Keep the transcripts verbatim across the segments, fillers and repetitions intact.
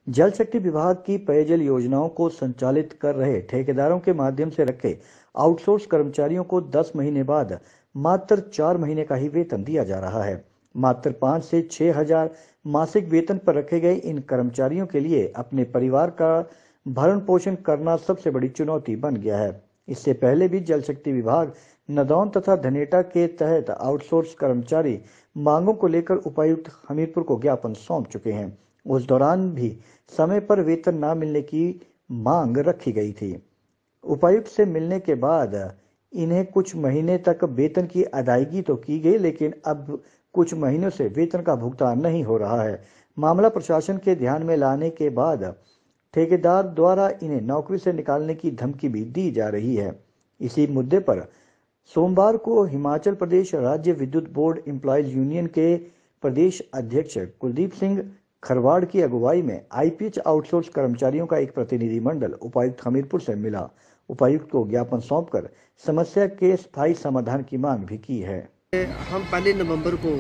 जल शक्ति विभाग की पेयजल योजनाओं को संचालित कर रहे ठेकेदारों के माध्यम से रखे आउटसोर्स कर्मचारियों को दस महीने बाद मात्र चार महीने का ही वेतन दिया जा रहा है। मात्र पाँच से छह हजार मासिक वेतन पर रखे गए इन कर्मचारियों के लिए अपने परिवार का भरण पोषण करना सबसे बड़ी चुनौती बन गया है। इससे पहले भी जल शक्ति विभाग नदौन तथा धनेटा के तहत आउटसोर्स कर्मचारी मांगों को लेकर उपायुक्त हमीरपुर को ज्ञापन सौंप चुके हैं। उस दौरान भी समय पर वेतन न मिलने की मांग रखी गई थी। उपायुक्त से मिलने के बाद इन्हें कुछ महीने तक वेतन की अदायगी तो की गई, लेकिन अब कुछ महीनों से वेतन का भुगतान नहीं हो रहा है। मामला प्रशासन के ध्यान में लाने के बाद ठेकेदार द्वारा इन्हें नौकरी से निकालने की धमकी भी दी जा रही है। इसी मुद्दे पर सोमवार को हिमाचल प्रदेश राज्य विद्युत बोर्ड एम्प्लॉयज यूनियन के प्रदेश अध्यक्ष कुलदीप सिंह खरवाड़ की अगुवाई में आईपीएच आउटसोर्स कर्मचारियों का एक प्रतिनिधिमंडल उपायुक्त हमीरपुर से मिला। उपायुक्त को ज्ञापन सौंपकर समस्या के स्थायी समाधान की मांग भी की है। हम पहली नवंबर को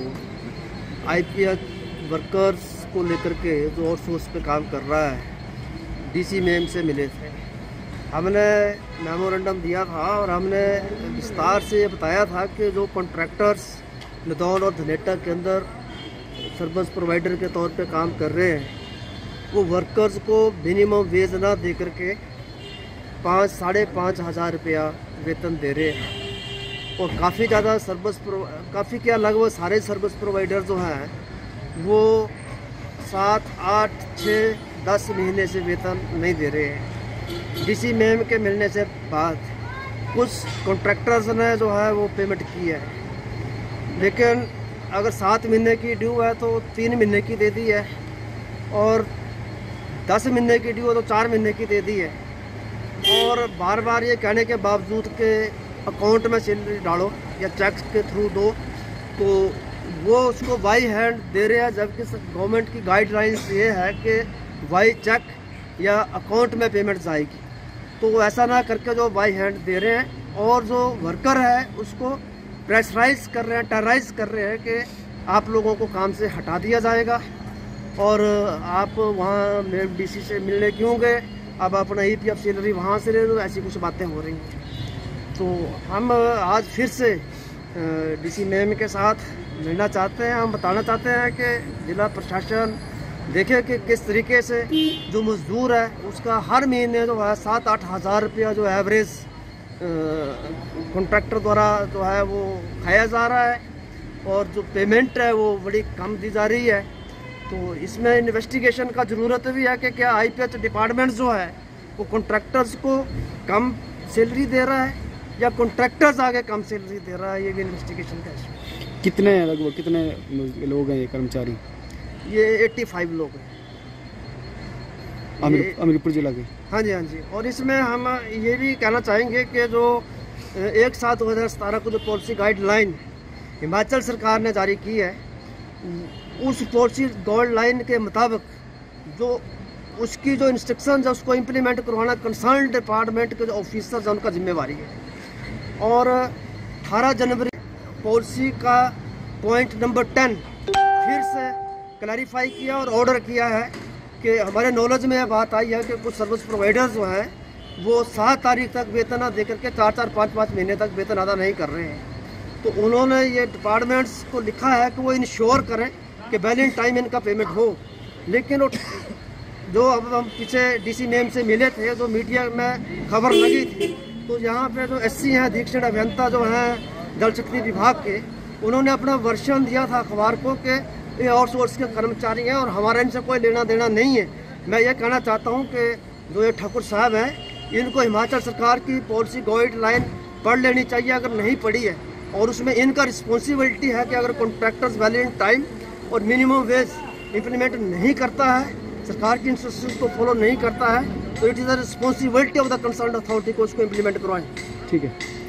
आईपीएच वर्कर्स को लेकर के जो आउटसोर्स पे काम कर रहा है डीसी मैम से मिले थे। हमने मेमोरेंडम दिया था और हमने विस्तार से बताया था कि जो कॉन्ट्रैक्टर्स नदौन और धनेटा के अंदर सर्विस प्रोवाइडर के तौर पे काम कर रहे हैं वो वर्कर्स को मिनिमम वेज ना दे करके पाँच साढ़े पाँच हज़ार रुपया वेतन दे रहे हैं। और काफ़ी ज़्यादा सर्विस काफ़ी क्या लगभग सारे सर्विस प्रोवाइडर जो हैं वो सात आठ छः दस महीने से वेतन नहीं दे रहे हैं। डीसी मैम के मिलने से बाद कुछ कॉन्ट्रैक्टर्स ने जो है वो पेमेंट की है, लेकिन अगर सात महीने की ड्यू है तो तीन महीने की दे दी है और दस महीने की ड्यू है तो चार महीने की दे दी है। और बार बार ये कहने के बावजूद के अकाउंट में सैलरी डालो या चेक के थ्रू दो, तो वो उसको बाई हैंड दे रहे हैं, जबकि गवर्नमेंट की गाइडलाइंस ये है कि बाई चेक या अकाउंट में पेमेंट जाएगी। तो ऐसा ना करके जो बाई हैंड दे रहे हैं और जो वर्कर है उसको प्रेशराइज कर रहे हैं, टेरराइज कर रहे हैं कि आप लोगों को काम से हटा दिया जाएगा और आप वहाँ मेम डीसी से मिलने क्यों गए, अब अपना ई पी एफ सैलरी वहाँ से ले लो, ऐसी कुछ बातें हो रही हैं। तो हम आज फिर से डीसी मैम के साथ मिलना चाहते हैं। हम बताना चाहते हैं कि जिला प्रशासन देखे कि किस तरीके से जो मजदूर है उसका हर महीने जो है सात आठ हज़ार रुपया जो एवरेज कॉन्ट्रैक्टर द्वारा जो है वो खाया जा रहा है और जो पेमेंट है वो बड़ी कम दी जा रही है। तो इसमें इन्वेस्टिगेशन का ज़रूरत भी है कि क्या आईपीएच डिपार्टमेंट जो है वो कॉन्ट्रैक्टर्स को कम सैलरी दे रहा है या कॉन्ट्रैक्टर्स आगे कम सैलरी दे रहा है, ये भी इन्वेस्टिगेशन का इशू। कितने लगभग कितने लोग हैं ये कर्मचारी? ये पचासी लोग हैं हमीरपुर जिला के। हाँ जी हाँ जी। और इसमें हम ये भी कहना चाहेंगे कि जो एक सात दो हज़ार सतारह को जो पॉलिसी गाइडलाइन हिमाचल सरकार ने जारी की है उस पॉलिसी गाइडलाइन के मुताबिक जो उसकी जो इंस्ट्रक्शन है उसको इम्प्लीमेंट करवाना कंसर्न डिपार्टमेंट के जो ऑफिसर्स हैं उनका जिम्मेवारी है। और अठारह जनवरी पॉलिसी का पॉइंट नंबर टेन फिर से क्लैरिफाई किया और ऑर्डर किया है कि हमारे नॉलेज में यह बात आई है कि कुछ सर्विस प्रोवाइडर्स जो हैं वो सात तारीख तक वेतन दे करके चार चार पाँच पाँच महीने तक वेतन अदा नहीं कर रहे हैं। तो उन्होंने ये डिपार्टमेंट्स को लिखा है कि वो इंश्योर करें कि बैलेंस टाइम इनका पेमेंट हो। लेकिन जो अब हम पीछे डीसी मैम से मिले थे, जो मीडिया में खबर लगी थी, तो यहाँ पे जो एससी हैं अधीक्षण अभियंता जो हैं जल शक्ति विभाग के, उन्होंने अपना वर्षन दिया था अखबार को कि ये आउटसोर्स के कर्मचारी हैं और हमारा इनसे कोई लेना देना नहीं है। मैं ये कहना चाहता हूँ कि जो ये ठाकुर साहब हैं इनको हिमाचल सरकार की पॉलिसी गाइडलाइन पढ़ लेनी चाहिए अगर नहीं पढ़ी है, और उसमें इनका रिस्पॉन्सिबिलिटी है कि अगर कॉन्ट्रैक्टर्स वैलिड टाइम और मिनिमम वेज इम्प्लीमेंट नहीं करता है, सरकार की इंस्ट्रक्शंस को फॉलो नहीं करता है, तो it is the responsibility of the concern authority को उसको इम्प्लीमेंट करवाएं। ठीक है।